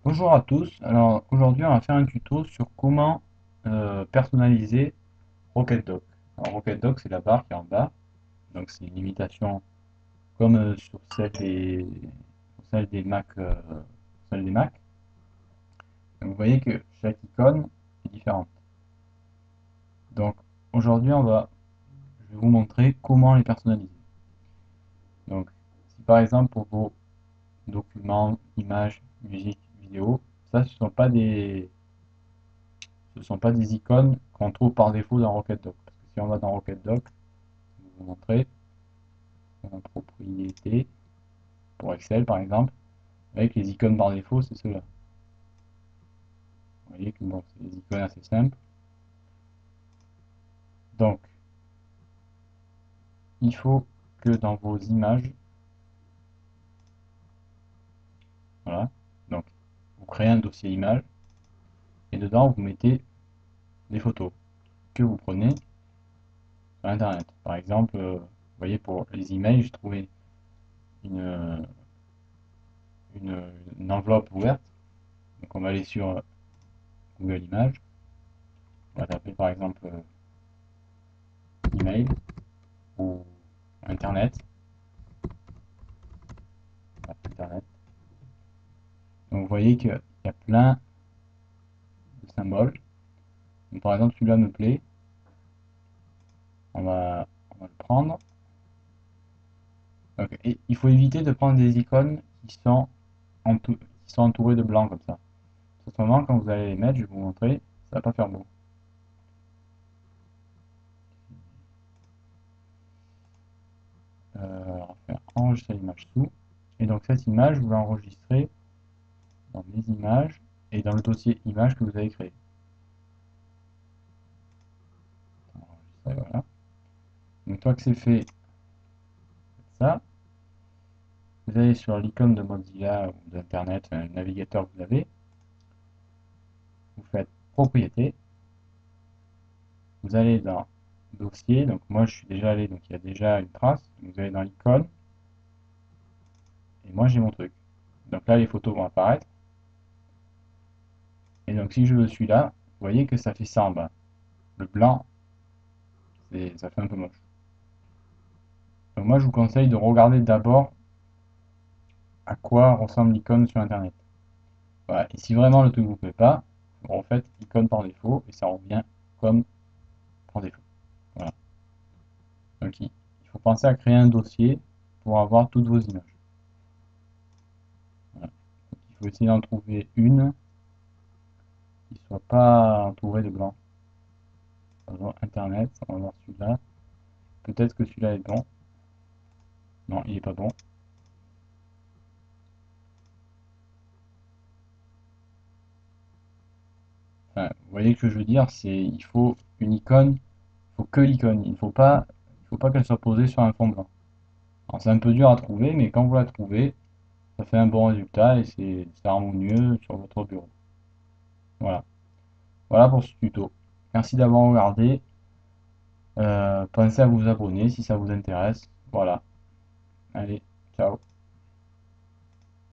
Bonjour à tous, alors aujourd'hui on va faire un tuto sur comment personnaliser RocketDock. Alors RocketDock c'est la barre qui est en bas, donc c'est une imitation comme sur celle des Mac, celle des Mac. Donc vous voyez que chaque icône est différente. Donc aujourd'hui je vais vous montrer comment les personnaliser. Donc si par exemple pour vos documents, images, musique, vidéo, ça ce sont pas des icônes qu'on trouve par défaut dans RocketDock. Parce que si on va dans RocketDock, je vais vous montrer en propriété pour Excel par exemple, avec les icônes par défaut, c'est ceux-là. Vous voyez que bon, c'est des icônes assez simples. Donc, il faut que dans vos images, voilà, donc vous créez un dossier image et dedans vous mettez des photos que vous prenez sur Internet. Par exemple, vous voyez pour les emails, j'ai trouvé une, euh, une enveloppe ouverte. Donc on va aller sur Google Images. On va taper par exemple email ou internet. Internet. Donc vous voyez qu'il y a plein de symboles. Donc, par exemple celui-là me plaît. On va le prendre. Donc, et il faut éviter de prendre des icônes qui sont entourées de blanc comme ça. En ce moment, quand vous allez les mettre, je vais vous montrer, ça va pas faire beau. On va faire enregistrer l'image sous. Et donc cette image, vous l'enregistrez dans mes images et dans le dossier images que vous avez créé. Voilà. Une fois que c'est fait, ça, vous allez sur l'icône de Mozilla ou d'Internet, le navigateur que vous avez, vous faites propriété, vous allez dans dossier, donc moi je suis déjà allé, donc il y a déjà une trace, vous allez dans l'icône, et moi j'ai mon truc. Donc là les photos vont apparaître, et donc si je veux celui-là, vous voyez que ça fait ça en bas. Le blanc, ça fait un peu moche. Donc moi je vous conseille de regarder d'abord à quoi ressemble l'icône sur Internet. Voilà. Et si vraiment le truc vous plaît pas, vous refaites icône par défaut, et ça revient comme par défaut. Voilà. Donc il faut penser à créer un dossier pour avoir toutes vos images. Voilà. Donc, il faut essayer d'en trouver une qui ne soit pas entourée de blanc. Par exemple, Internet, on va voir celui-là. Peut-être que celui-là est bon. Non, il n'est pas bon. Enfin, vous voyez ce que je veux dire, c'est il faut une icône, il faut que l'icône. Il faut pas qu'elle soit posée sur un fond blanc. Alors c'est un peu dur à trouver, mais quand vous la trouvez, ça fait un bon résultat et c'est harmonieux sur votre bureau. Voilà. Voilà pour ce tuto. Merci d'avoir regardé. Pensez à vous abonner si ça vous intéresse. Voilà. Allez, ciao.